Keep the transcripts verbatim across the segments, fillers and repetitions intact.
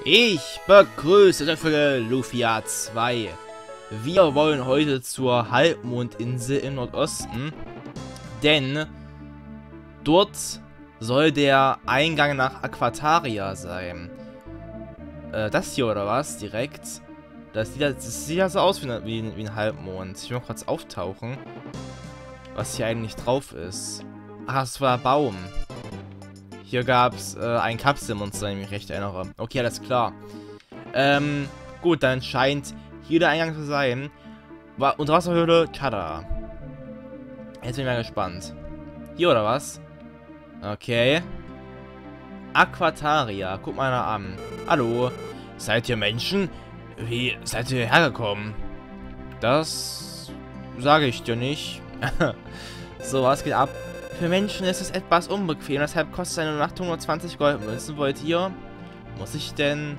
Ich begrüße euch für Lufia zwei. Wir wollen heute zur Halbmondinsel im Nordosten, denn dort soll der Eingang nach Aquataria sein. Äh, das hier oder was? Direkt. Das sieht, das sieht ja so aus wie, eine, wie, wie ein Halbmond. Ich will mal kurz auftauchen, was hier eigentlich drauf ist. Ach, das war der Baum. Hier gab es äh, ein Kapselmonster, wenn ich mich recht erinnere. Okay, alles klar. Ähm, gut, dann scheint hier der Eingang zu sein. War Unterwasserhöhle Chada. Jetzt bin ich mal gespannt. Hier oder was? Okay. Aquataria. Guck mal da an. Hallo. Seid ihr Menschen? Wie seid ihr hergekommen? Das sage ich dir nicht. So, was geht ab? Für Menschen ist es etwas unbequem, deshalb kostet eine Übernachtung nur zwanzig Goldmünzen. Wollt ihr? Muss ich denn?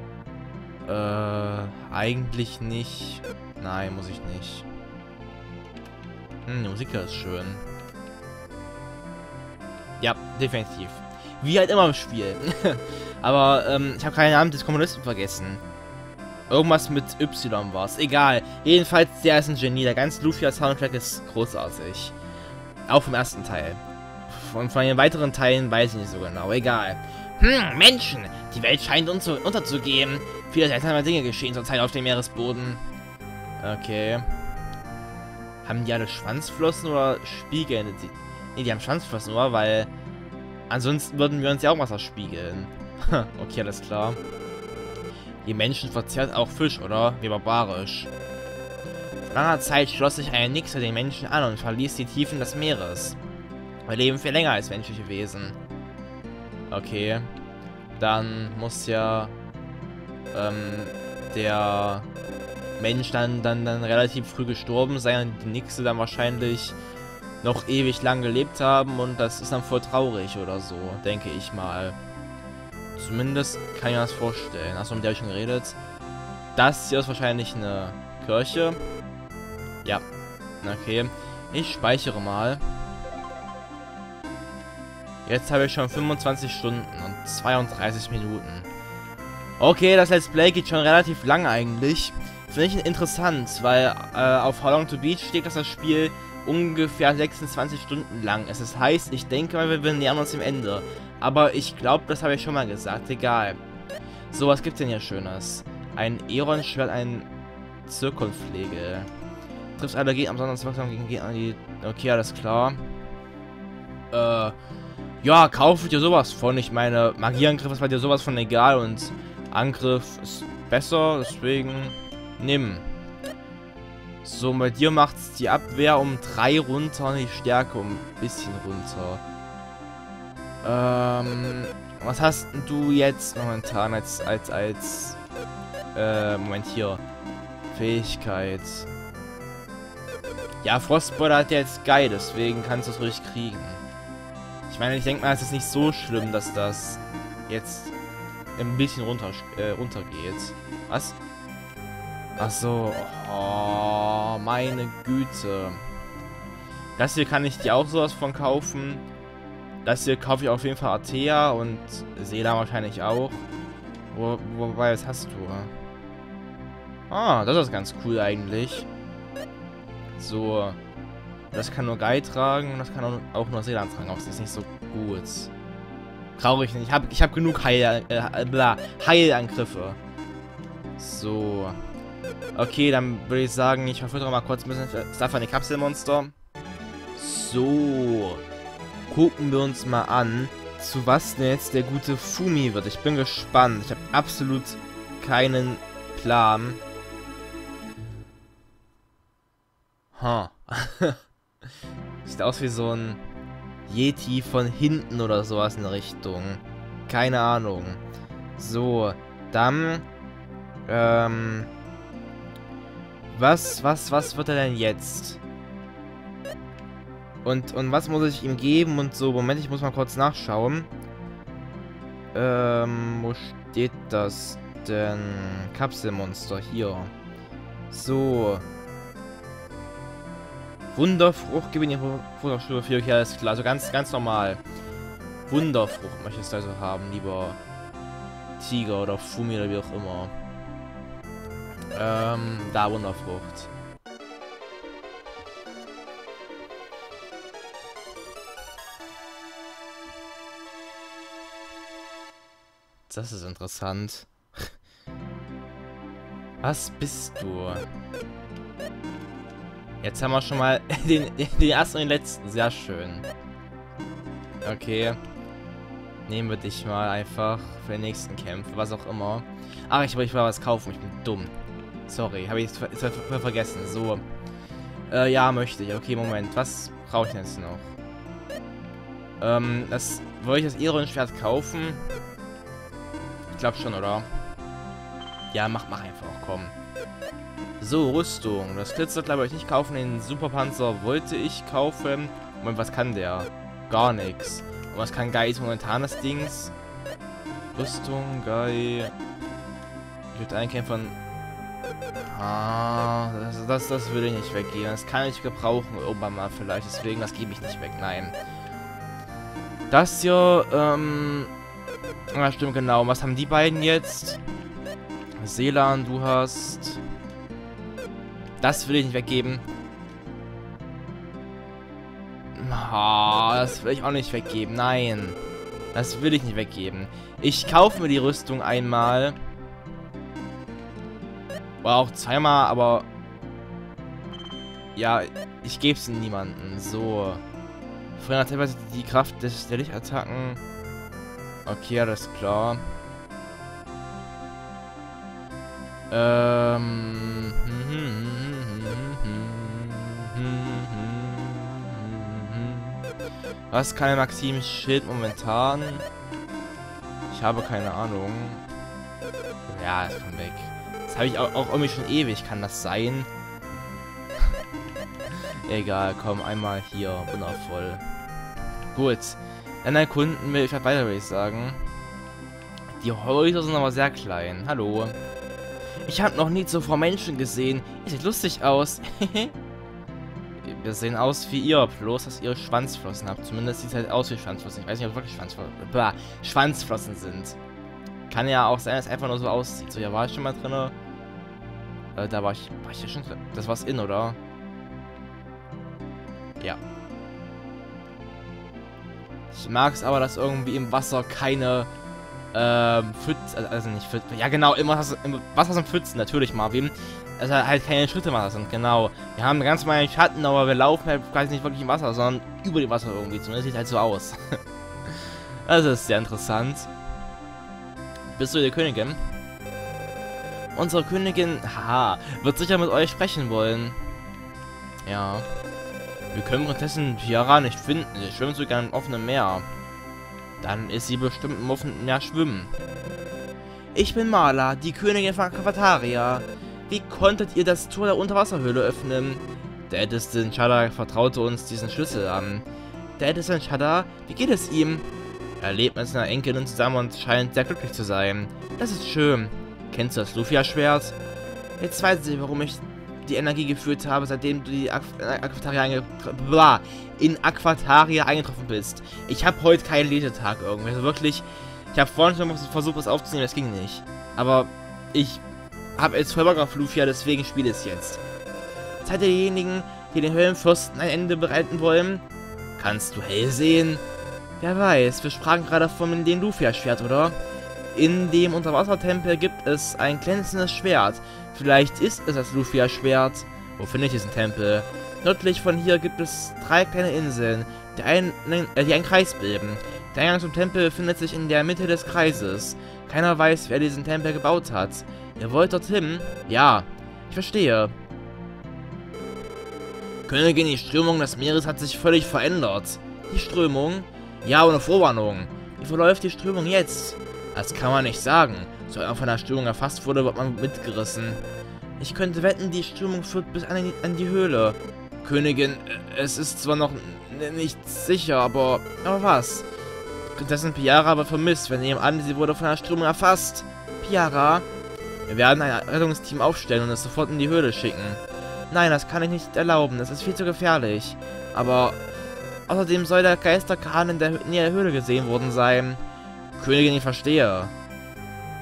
Äh, eigentlich nicht. Nein, muss ich nicht. Hm, die Musik ist schön. Ja, definitiv. Wie halt immer im Spiel. Aber, ähm, ich habe keinen Namen des Kommunisten vergessen. Irgendwas mit Y war es. Egal. Jedenfalls, der ist ein Genie. Der ganze Lufia-Soundtrack ist großartig. Auch vom ersten Teil. Und von den weiteren Teilen weiß ich nicht so genau. Egal. Hm, Menschen! Die Welt scheint uns unterzugehen. Viele seltsame Dinge geschehen zurzeit auf dem Meeresboden. Okay. Haben die alle Schwanzflossen oder spiegeln? Ne, die haben Schwanzflossen, oder? Weil ansonsten würden wir uns ja auch Wasser spiegeln. Okay, alles klar. Die Menschen verzehrt auch Fisch, oder? Wie barbarisch. Vor langer Zeit schloss sich ein Nixer den Menschen an und verließ die Tiefen des Meeres. Wir leben viel länger als menschliche Wesen. Okay. Dann muss ja ähm, der Mensch dann, dann, dann relativ früh gestorben sein und die Nixe dann wahrscheinlich noch ewig lang gelebt haben und das ist dann voll traurig oder so, denke ich mal. Zumindest kann ich mir das vorstellen. Achso, mit der habe ich schon geredet. Das hier ist wahrscheinlich eine Kirche. Ja. Okay. Ich speichere mal. Jetzt habe ich schon fünfundzwanzig Stunden und zweiunddreißig Minuten. Okay, das Let's Play geht schon relativ lang eigentlich. Finde ich interessant, weil äh, auf How Long to Beat steht, dass das Spiel ungefähr sechsundzwanzig Stunden lang ist. Das heißt, ich denke mal, wir, wir nähern uns dem Ende. Aber ich glaube, das habe ich schon mal gesagt. Egal. So, was gibt's denn hier Schönes? Ein Eron-Schwert, ein Zirkonflegel. Trifft alle Gegner am Sonntag gegen Gegner die... Okay, alles klar. Äh... Ja, kauft dir sowas von. Ich meine, Magieangriff ist bei dir sowas von egal und Angriff ist besser, deswegen nimm. So, bei dir macht es die Abwehr um drei runter und die Stärke um ein bisschen runter. Ähm, was hast du jetzt momentan als, als, als, äh, Moment hier. Fähigkeit. Ja, Frostbeule hat ja jetzt geil, deswegen kannst du es ruhig kriegen. Ich meine, ich denke mal, es ist nicht so schlimm, dass das jetzt ein bisschen runter, äh, runtergeht. Was? Ach so. Oh, meine Güte. Das hier kann ich dir auch sowas von kaufen. Das hier kaufe ich auf jeden Fall Atea und Sela wahrscheinlich auch. Wo, wobei, was hast du? Ah, das ist ganz cool eigentlich. So. Das kann nur Guy tragen und das kann auch nur Seeland tragen. Aber das ist nicht so gut. Traurig nicht. Ich habe ich hab genug Heil, äh, bla, Heilangriffe. So. Okay, dann würde ich sagen, ich verfüttere mal kurz ein bisschen Stuff an die Kapselmonster. So. Gucken wir uns mal an, zu was denn jetzt der gute Fumi wird. Ich bin gespannt. Ich habe absolut keinen Plan. Ha. Huh. Sieht aus wie so ein Yeti von hinten oder sowas in der Richtung. Keine Ahnung. So, dann, ähm, was, was, was wird er denn jetzt? Und, und was muss ich ihm geben und so? Moment, ich muss mal kurz nachschauen. Ähm, wo steht das denn? Kapselmonster, hier. So. Wunderfrucht, gib mir Wunderstufe vier, okay, alles klar. Also ganz, ganz normal. Wunderfrucht möchtest du also haben, lieber Tiger oder Fumi oder wie auch immer. Ähm, da Wunderfrucht. Das ist interessant. Was bist du? Jetzt haben wir schon mal den, den ersten und den letzten. Sehr schön. Okay. Nehmen wir dich mal einfach für den nächsten Kämpfe, was auch immer. Ach, ich wollte ich wollte was kaufen. Ich bin dumm. Sorry, habe ich jetzt ver ver vergessen. So. Äh, ja, möchte ich. Okay, Moment. Was brauche ich denn jetzt noch? Ähm, das... Wollte ich das Iron-Schwert kaufen? Ich glaube schon, oder? Ja, mach, mach einfach, komm. So, Rüstung. Das Glitzert, glaube ich, nicht kaufen. Den Superpanzer wollte ich kaufen. Moment, was kann der? Gar nichts. Und was kann Guy? Ist momentan das Dings? Rüstung, Guy. Ich würde einkämpfen. Ah, das, das, das würde ich nicht weggeben. Das kann ich gebrauchen irgendwann mal vielleicht. Deswegen, das gebe ich nicht weg. Nein. Das hier, ähm... ja, stimmt, genau. Was haben die beiden jetzt? Seelan, du hast... Das will ich nicht weggeben. Oh, das will ich auch nicht weggeben. Nein. Das will ich nicht weggeben. Ich kaufe mir die Rüstung einmal. Oder auch zweimal, aber... Ja, ich gebe es niemanden. So. Vorhin hat teilweise die Kraft des, der Lichtattacken. Okay, alles klar. Ähm... Was kann Maxims Schild momentan? Ich habe keine Ahnung. Ja, ist schon weg. Das habe ich auch, auch irgendwie schon ewig. Kann das sein? Egal, komm, einmal hier. Wundervoll. Gut. Dann erkunden wir, ich werde weiter, würde ich sagen. Die Häuser sind aber sehr klein. Hallo. Ich habe noch nie zuvor Menschen gesehen. Ihr sieht lustig aus. Wir sehen aus wie ihr, bloß dass ihr Schwanzflossen habt. Zumindest sieht es halt aus wie Schwanzflossen. Ich weiß nicht, ob es wirklich Schwanzflossen, bah, Schwanzflossen sind. Kann ja auch sein, dass es einfach nur so aussieht. So, hier war ich schon mal drin. Äh, da war ich, war ich hier schon drin. Das war's in, oder? Ja. Ich mag es aber, dass irgendwie im Wasser keine ähm, Pfützen, also nicht Pfützen, ja genau, im Wasser, im Wasser sind Pfützen, natürlich, Marvin. Also halt keine Schritte machen sind, genau. Wir haben ganz mal einen Schatten, aber wir laufen halt quasi nicht wirklich im Wasser, sondern über dem Wasser irgendwie. Zumindest sieht halt so aus. Das ist sehr interessant. Bist du die Königin? Unsere Königin, haha, wird sicher mit euch sprechen wollen. Ja. Wir können Prinzessin Tiara nicht finden. Sie schwimmt sogar im offenen Meer. Dann ist sie bestimmt im offenen Meer schwimmen. Ich bin Marla, die Königin von Cafetaria. Wie konntet ihr das Tor der Unterwasserhöhle öffnen? Der älteste Shada vertraute uns diesen Schlüssel an. Der älteste Shada, wie geht es ihm? Er lebt mit seiner Enkelin zusammen und scheint sehr glücklich zu sein. Das ist schön. Kennst du das Lufia-Schwert? Jetzt weiß ich, warum ich die Energie geführt habe, seitdem du die Aquataria einge in Aquataria eingetroffen bist. Ich habe heute keinen Lesetag irgendwie. Also wirklich, ich habe vorhin schon versucht, was aufzunehmen, das ging nicht. Aber ich habe jetzt voll Bock auf Lufia, deswegen spiele es jetzt. Seid ihr diejenigen, die den Höllenfürsten ein Ende bereiten wollen? Kannst du hell sehen? Wer weiß, wir sprachen gerade von dem Lufia-Schwert, oder? In dem Unterwassertempel gibt es ein glänzendes Schwert. Vielleicht ist es das Lufia-Schwert. Wo finde ich diesen Tempel? Nördlich von hier gibt es drei kleine Inseln, die, ein, äh, die einen Kreis bilden. Der Eingang zum Tempel befindet sich in der Mitte des Kreises. Keiner weiß, wer diesen Tempel gebaut hat. Ihr wollt dorthin? Ja, ich verstehe. Königin, die Strömung des Meeres hat sich völlig verändert. Die Strömung? Ja, ohne Vorwarnung. Wie verläuft die Strömung jetzt? Das kann man nicht sagen. Sobald man von der Strömung erfasst wurde, wird man mitgerissen. Ich könnte wetten, die Strömung führt bis an die, an die Höhle. Königin, es ist zwar noch nicht sicher, aber... Aber was? Prinzessin Piara wird vermisst. Wir nehmen an, sie wurde von der Strömung erfasst. Piara? Wir werden ein Rettungsteam aufstellen und es sofort in die Höhle schicken. Nein, das kann ich nicht erlauben. Das ist viel zu gefährlich. Aber... Außerdem soll der Geisterkahn in der Nähe der Höhle gesehen worden sein. Königin, ich verstehe.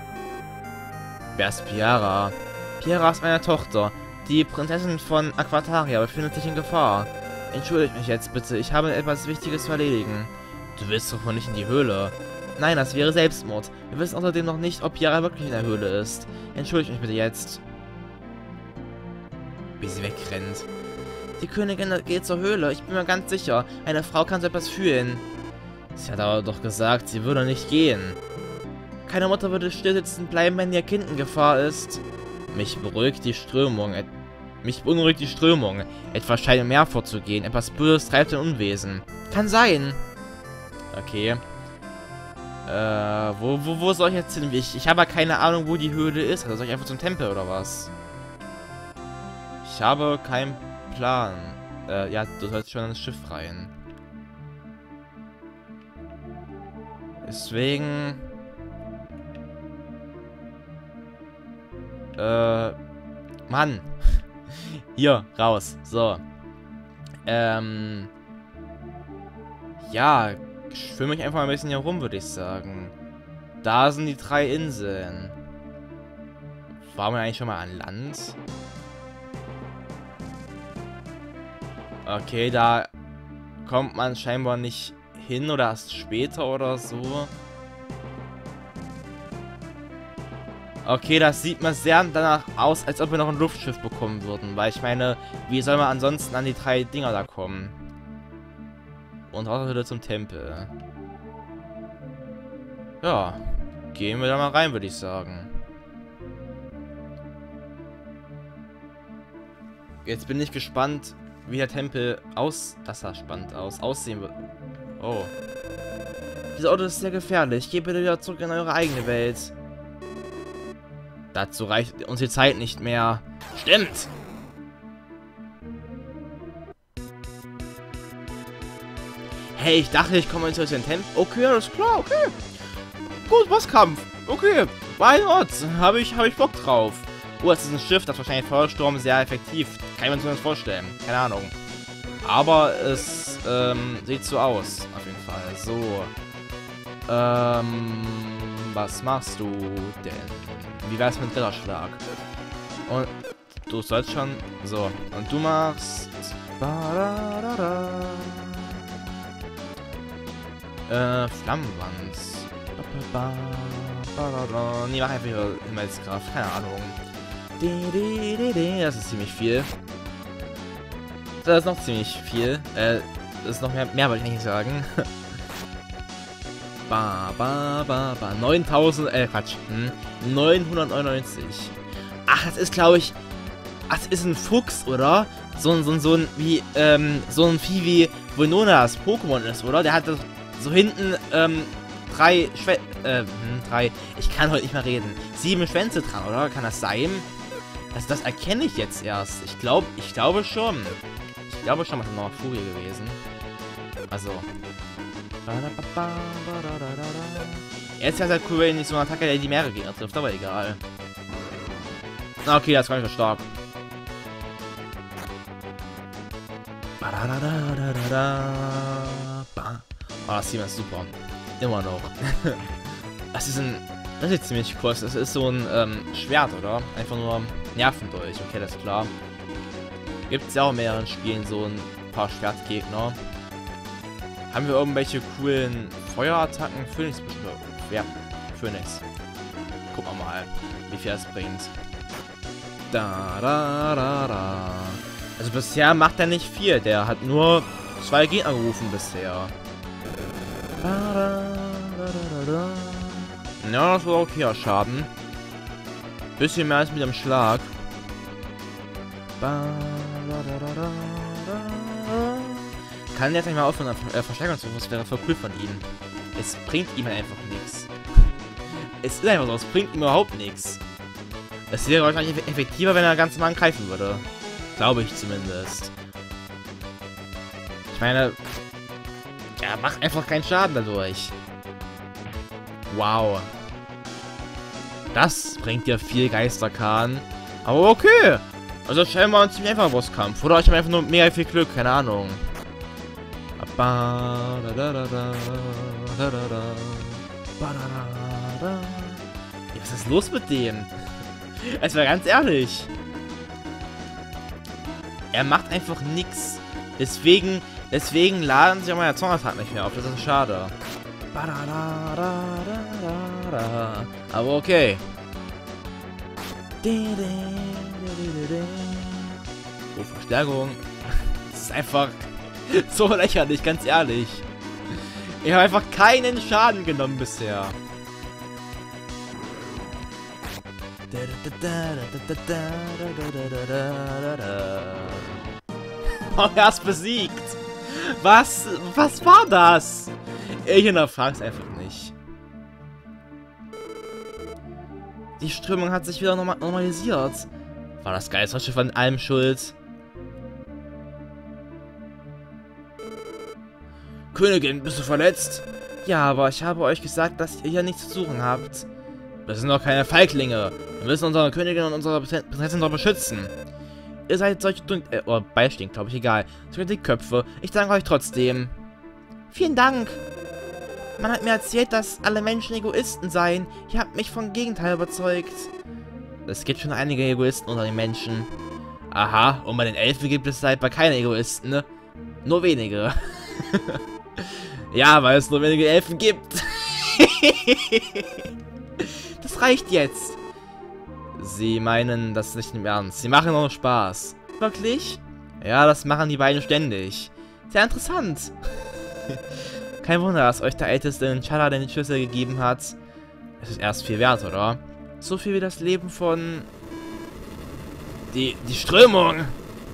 Wer ist Piara? Piara ist meine Tochter. Die Prinzessin von Aquataria befindet sich in Gefahr. Entschuldigt mich jetzt bitte, ich habe etwas Wichtiges zu erledigen. Du willst doch wohl nicht in die Höhle. Nein, das wäre Selbstmord. Wir wissen außerdem noch nicht, ob Piara wirklich in der Höhle ist. Entschuldigt mich bitte jetzt. Wie sie wegrennt. Die Königin geht zur Höhle, ich bin mir ganz sicher. Eine Frau kann so etwas fühlen. Sie hat aber doch gesagt, sie würde nicht gehen. Keine Mutter würde still sitzen bleiben, wenn ihr Kind in Gefahr ist. Mich beruhigt die Strömung. Et mich beunruhigt die Strömung. Etwas scheint im Meer vorzugehen. Etwas Böses treibt ein Unwesen. Kann sein. Okay. Äh, wo, wo, wo soll ich jetzt hin? Ich, ich habe ja keine Ahnung, wo die Höhle ist. Also soll ich einfach zum Tempel oder was? Ich habe keinen Plan. Äh, ja, du sollst schon ins Schiff rein. Deswegen... Äh... Mann. Hier, raus. So. Ähm... Ja, schwimme ich einfach mal ein bisschen hier rum, würde ich sagen. Da sind die drei Inseln. Waren wir eigentlich schon mal an Land? Okay, da kommt man scheinbar nicht hin oder erst später oder so. Okay, das sieht mir sehr danach aus, als ob wir noch ein Luftschiff bekommen würden. Weil ich meine, wie soll man ansonsten an die drei Dinger da kommen? Und raus wieder zum Tempel. Ja, gehen wir da mal rein, würde ich sagen. Jetzt bin ich gespannt, wie der Tempel aus... Das sah spannend aus. Aussehen wird. Oh. Dieser Ort ist sehr gefährlich. Geht bitte wieder zurück in eure eigene Welt. Dazu reicht uns die Zeit nicht mehr. Stimmt! Hey, ich dachte, ich komme jetzt in den Tempel. Okay, alles klar, okay. Gut, Bosskampf. Okay, why not? Habe ich, hab ich Bock drauf. Oh, es ist ein Schiff, das wahrscheinlich Feuersturm sehr effektiv. Kann man sich das vorstellen. Keine Ahnung. Aber es ähm, sieht so aus. Auf jeden Fall. So. Ähm, was machst du denn? Wie wär's mit Ritterschlag? Und du sollst schon... So. Und du machst... Äh, Flammenwand. Nee, mach einfach hier Himmelskraft. Keine Ahnung. Das ist ziemlich viel. Das ist noch ziemlich viel. Äh, das ist noch mehr, mehr wollte ich nicht sagen. Ba, ba, ba, ba. neuntausend, äh, Quatsch. Hm. neunhundertneunundneunzig. Ach, das ist, glaube ich... Ach, das ist ein Fuchs, oder? So ein, so ein, so ein, wie, ähm, so ein Vieh wie Venona das Pokémon ist, oder? Der hat so hinten, ähm, drei Schwä... Äh, hm, drei... Ich kann heute nicht mehr reden. Sieben Schwänze dran, oder? Kann das sein? Also, das erkenne ich jetzt erst. Ich glaube, ich glaube schon. Ich glaube schon, was noch Furie gewesen. Also... Jetzt wäre es halt cool, wenn nicht so eine Attacke, der die mehrere Gegner trifft, aber egal. Okay, das ist gar nicht so stark. Oh, das Team ist super. Immer noch. Das ist ein... Das sieht ziemlich cool aus. Das ist so ein ähm, Schwert, oder? Einfach nur Nervendolch. Okay, das ist klar. Gibt es ja auch in mehreren Spielen so ein paar Schwertgegner. Haben wir irgendwelche coolen Feuerattacken? Phoenix bestimmt. Ja, Phoenix. Gucken wir mal, wie viel das bringt. Da, da, da, da. Also bisher macht er nicht viel. Der hat nur zwei Gegner gerufen bisher. Da, da, da, da, da. Ja, das war okay, Schaden. Bisschen mehr als mit dem Schlag. Ba, da, da, da, da. Kann jetzt nicht mal aufhören, äh, Verstärkung zu rufen, das wäre voll cool von ihm. Es bringt ihm einfach nichts. Es ist einfach so, es bringt ihm überhaupt nichts. Es wäre wahrscheinlich effektiver, wenn er ganz normal angreifen würde. Glaube ich zumindest. Ich meine, er macht einfach keinen Schaden dadurch. Wow. Das bringt ja viel Geisterkahn. Aber okay. Also scheinbar ein ziemlich einfacher Bosskampf. Oder ich habe einfach nur mega viel Glück, keine Ahnung. Ja, was ist los mit dem? Es war ganz ehrlich. Er macht einfach nichts. Deswegen, deswegen laden sich auch meine Zornattacken nicht mehr auf. Das ist schade. Aber okay. Oh, Verstärkung. Das ist einfach so lächerlich, ganz ehrlich. Ich habe einfach keinen Schaden genommen bisher. Oh, er ist besiegt. Was? Was war das? Ich hinterfrag's einfach nicht. Die Strömung hat sich wieder normal normalisiert. War das Geisterschiff an allem schuld? Königin, bist du verletzt? Ja, aber ich habe euch gesagt, dass ihr hier nichts zu suchen habt. Wir sind doch keine Feiglinge. Wir müssen unsere Königin und unsere Prinzessin doch beschützen. Ihr seid solche Dun äh, oder Beistinkt, glaube ich, egal. Solche Dickköpfe. Ich danke euch trotzdem. Vielen Dank. Man hat mir erzählt, dass alle Menschen Egoisten seien. Ihr habt mich vom Gegenteil überzeugt. Es gibt schon einige Egoisten unter den Menschen. Aha, und bei den Elfen gibt es halt bei keine Egoisten, ne? Nur wenige. Ja, weil es nur wenige Elfen gibt. Das reicht jetzt. Sie meinen das nicht im Ernst. Sie machen nur Spaß. Wirklich? Ja, das machen die beiden ständig. Sehr interessant. Kein Wunder, dass euch der Älteste in Chala den Schlüssel gegeben hat. Es ist erst viel wert, oder? So viel wie das Leben von... Die, die Strömung.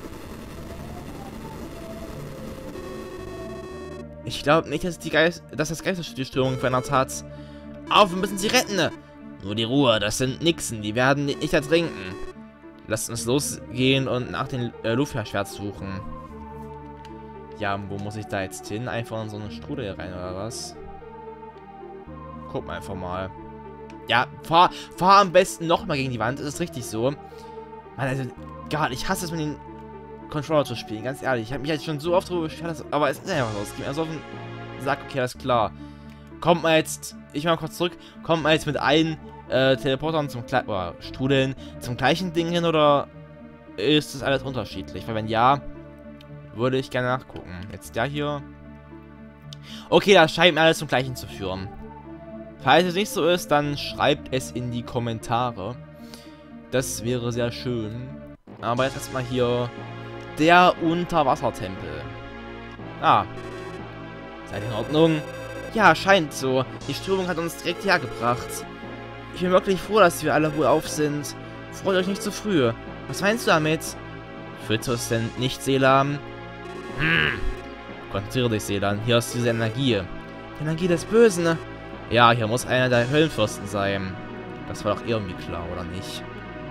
Ich glaube nicht, dass, die Geist, dass das Geisterschiff die Strömung verändert hat. Auf, wir müssen sie retten. Nur die Ruhe, das sind Nixen, die werden nicht ertrinken. Lasst uns losgehen und nach dem äh, Lufia-Schwert suchen. Ja, wo muss ich da jetzt hin? Einfach in so eine Strudel rein, oder was? Guck mal einfach mal. Ja, fahr, fahr am besten nochmal gegen die Wand, das ist richtig so. Mann, also, Gott, ich hasse es mit den Controller zu spielen, ganz ehrlich. Ich habe mich jetzt schon so oft darüber beschwert, aber es ist einfach so. Es geht mir so auf den Sack, okay, alles klar. Kommt mal jetzt, ich mal kurz zurück, kommt mal jetzt mit allen äh, Teleportern zum Gle oder Strudeln zum gleichen Ding hin, oder ist das alles unterschiedlich? Weil wenn ja, würde ich gerne nachgucken. Jetzt der hier. Okay, das scheint mir alles zum gleichen zu führen. Falls es nicht so ist, dann schreibt es in die Kommentare. Das wäre sehr schön. Aber jetzt erstmal hier der Unterwassertempel. Ah. Seid ihr in Ordnung? Ja, scheint so. Die Strömung hat uns direkt hergebracht. Ich bin wirklich froh, dass wir alle wohl auf sind. Freut euch nicht zu früh. Was meinst du damit? Fühlst du es denn nicht, Seelan? Hm. Konzentriere dich, Seelan. Hier ist diese Energie. Die Energie des Bösen. Ja, hier muss einer der Höllenfürsten sein. Das war doch irgendwie klar, oder nicht?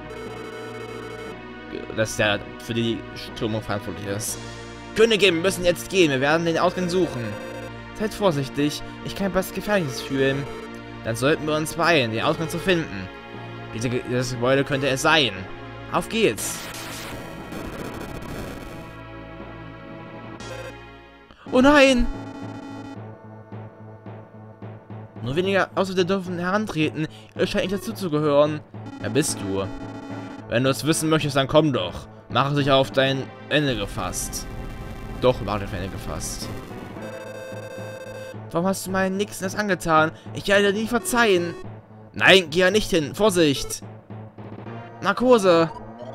Dass der für die Strömung verantwortlich ist. Königin, wir müssen jetzt gehen. Wir werden den Ausgang suchen. Seid vorsichtig. Ich kann etwas Gefährliches fühlen. Dann sollten wir uns beeilen, den Ausgang zu finden. Diese, dieses Gebäude könnte es sein. Auf geht's. Oh nein! Nur weniger Außerirdische dürfen herantreten. Ihr scheint nicht dazu zu gehören. Wer bist du? Wenn du es wissen möchtest, dann komm doch. Mache dich auf dein Ende gefasst. Doch, mache dich auf dein Ende gefasst. Warum hast du meinen Nixen das angetan? Ich werde dir nie verzeihen. Nein, geh ja nicht hin. Vorsicht. Narkose.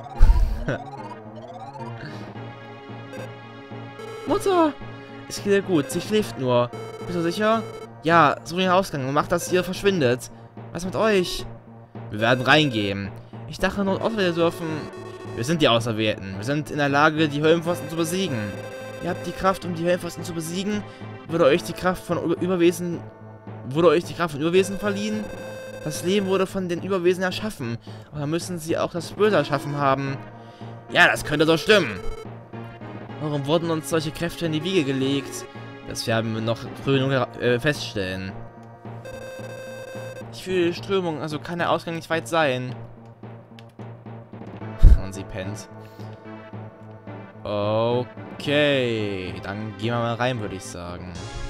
Mutter. Es geht ihr gut. Sie schläft nur. Bist du sicher? Ja, such den Ausgang und mach, dass ihr verschwindet. Was mit euch? Wir werden reingehen. Ich dachte nur, Außerwählte dürfen... Wir sind die Auserwählten. Wir sind in der Lage, die Höllenpfosten zu besiegen. Ihr habt die Kraft, um die Höllenpfosten zu besiegen. Wurde euch die Kraft von Überwesen... Wurde euch die Kraft von Überwesen verliehen? Das Leben wurde von den Überwesen erschaffen. Aber müssen sie auch das Böse erschaffen haben. Ja, das könnte doch stimmen. Warum wurden uns solche Kräfte in die Wiege gelegt? Das werden wir noch früh genug äh, feststellen. Ich fühle die Strömung, also kann der Ausgang nicht weit sein. Und sie pennt. Okay, dann gehen wir mal rein, würde ich sagen.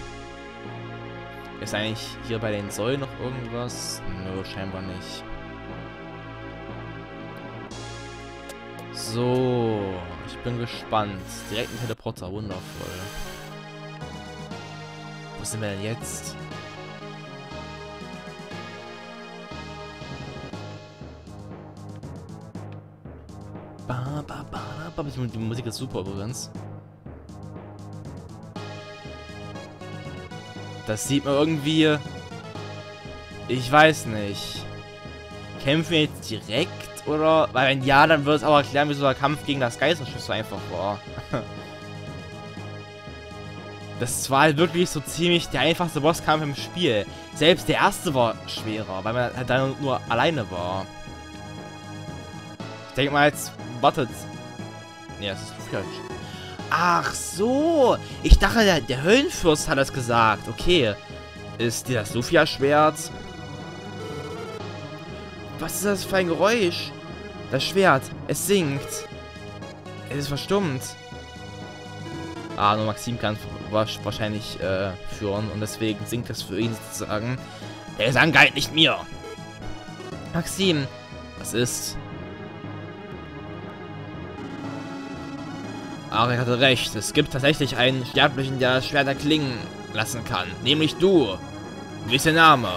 Ist eigentlich hier bei den Säulen noch irgendwas? Nö, scheinbar nicht. so. Ich bin gespannt. Direkt ein Teleporter, wundervoll. Wo sind wir denn jetzt? Ba, ba, ba, ba. Die Musik ist super übrigens. Das sieht man irgendwie... Ich weiß nicht. Kämpfen wir jetzt direkt? Oder? Weil wenn ja, dann wird es auch erklären, wieso der Kampf gegen das Geisterschiff so einfach war. Das war halt wirklich so ziemlich der einfachste Bosskampf im Spiel. Selbst der erste war schwerer, weil man halt dann nur alleine war. Ich denke mal jetzt... Wartet. Nee, das ist falsch. Ach so. Ich dachte, der, der Höllenfürst hat das gesagt. Okay. Ist dir das Lufia-Schwert? Was ist das für ein Geräusch? Das Schwert. Es singt. Es ist verstummt. Ah, nur Maxim kann es wahrscheinlich äh, führen. Und deswegen singt es für ihn sozusagen. Der Gesang galt nicht mir. Maxim. Was ist? Arik hatte recht. Es gibt tatsächlich einen Sterblichen, der das Schwert erklingen lassen kann. Nämlich du. Wie ist der Name?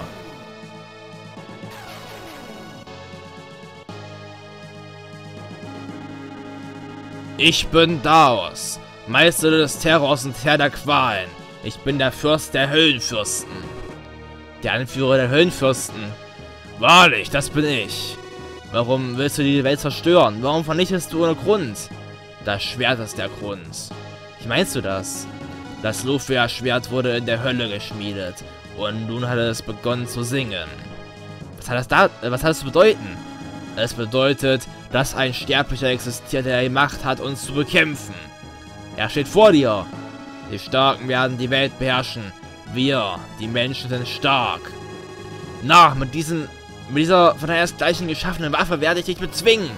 Ich bin Daos, Meister des Terrors und Herr der Qualen. Ich bin der Fürst der Höllenfürsten. Der Anführer der Höllenfürsten. Wahrlich, das bin ich. Warum willst du die Welt zerstören? Warum vernichtest du ohne Grund? Das Schwert ist der Grund. Wie meinst du das? Das Lufia-Schwert wurde in der Hölle geschmiedet und nun hat es begonnen zu singen. Was hat das da, was hat das zu bedeuten? Es bedeutet, dass ein Sterblicher existiert, der die Macht hat, uns zu bekämpfen. Er steht vor dir. Die Starken werden die Welt beherrschen. Wir, die Menschen, sind stark. Na, mit diesen, mit dieser von deinesgleichen geschaffenen Waffe werde ich dich bezwingen.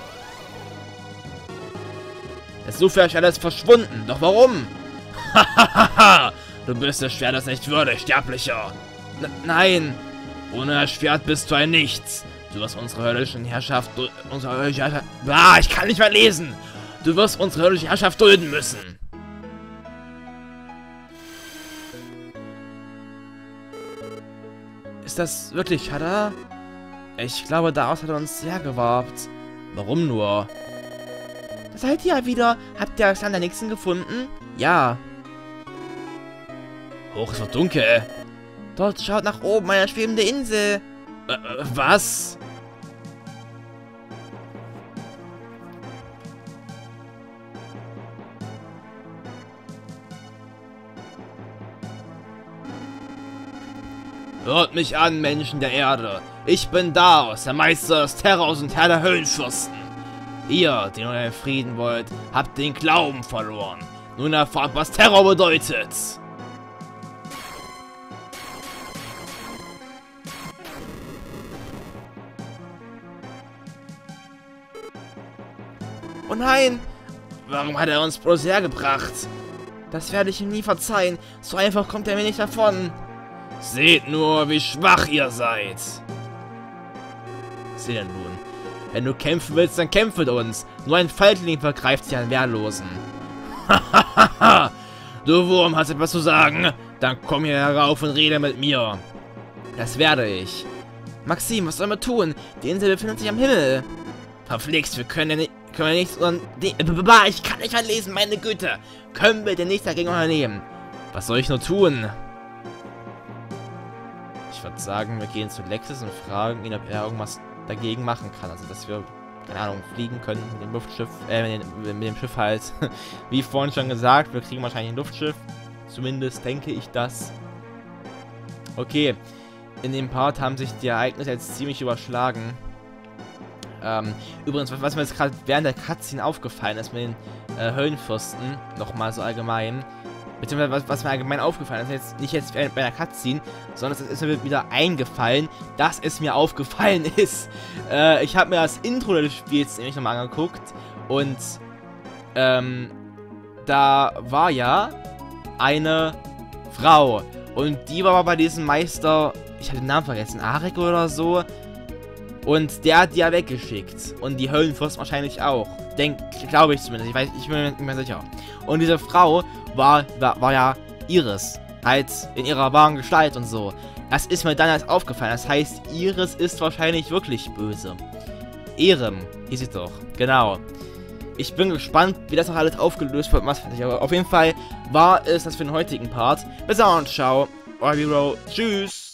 Das Lufia-Schwert ist verschwunden. Doch warum? Hahaha! Du bist des Schwertes nicht würdig, Sterblicher. N nein! Ohne das Schwert bist du ein Nichts. Du wirst unsere höllischen Herrschaft... Unsere höllische Herrschaft... Ah, ich kann nicht mehr lesen! Du wirst unsere höllische Herrschaft dulden müssen. Ist das wirklich Shadda? Ich glaube, Daos hat uns sehr gewarbt. Warum nur? Da seid ihr ja wieder. Habt ihr das Land der Nächsten gefunden? Ja. Hoch, es wird dunkel. Dort schaut nach oben eine schwebende Insel. Äh, was? Hört mich an, Menschen der Erde. Ich bin Daos, der Meister des Terrors und Herr der Höllenfürsten. Ihr, die nur den Frieden wollt, habt den Glauben verloren. Nun erfahrt, was Terror bedeutet. Oh nein! Warum hat er uns bloß hergebracht? Das werde ich ihm nie verzeihen. So einfach kommt er mir nicht davon. Seht nur, wie schwach ihr seid. Seht ihr nun. Wenn du kämpfen willst, dann kämpf mit uns. Nur ein Feigling vergreift sich an Wehrlosen. Hahaha! Du Wurm, hast etwas zu sagen? Dann komm hier herauf und rede mit mir. Das werde ich. Maxim, was sollen wir tun? Die Insel befindet sich am Himmel. Verflixt, wir können ja nicht... Können wir nichts... Ich kann nicht mehr lesen, meine Güte. Können wir denn nichts dagegen unternehmen? Was soll ich nur tun? Ich würde sagen, wir gehen zu Lexis und fragen ihn, ob er irgendwas dagegen machen kann. Also, dass wir, keine Ahnung, fliegen können mit dem Luftschiff, äh, mit dem, mit dem Schiff halt. Wie vorhin schon gesagt, wir kriegen wahrscheinlich ein Luftschiff. Zumindest denke ich das. Okay. In dem Part haben sich die Ereignisse jetzt ziemlich überschlagen. Ähm, übrigens, was mir jetzt gerade während der Cutscene aufgefallen ist mit den äh, Höllenfürsten, nochmal so allgemein, beziehungsweise was, was mir allgemein aufgefallen ist, jetzt nicht jetzt bei der Cutscene, sondern es ist mir wieder eingefallen, dass es mir aufgefallen ist. Äh, ich habe mir das Intro des Spiels nämlich nochmal angeguckt und ähm, da war ja eine Frau und die war bei diesem Meister, ich habe den Namen vergessen, Arik oder so. Und der hat die ja weggeschickt. Und die Höllenfürst wahrscheinlich auch. Denk, glaube ich zumindest. Ich weiß, ich bin mir nicht mehr sicher. Und diese Frau war, war, war ja Iris. Halt in ihrer wahren Gestalt und so. Das ist mir dann erst aufgefallen. Das heißt, Iris ist wahrscheinlich wirklich böse. Erem hieß sie doch. Genau. Ich bin gespannt, wie das noch alles aufgelöst wird. Was weiß ich. Aber auf jeden Fall war es das für den heutigen Part. Bis dann und ciao. Euer Hero. Tschüss.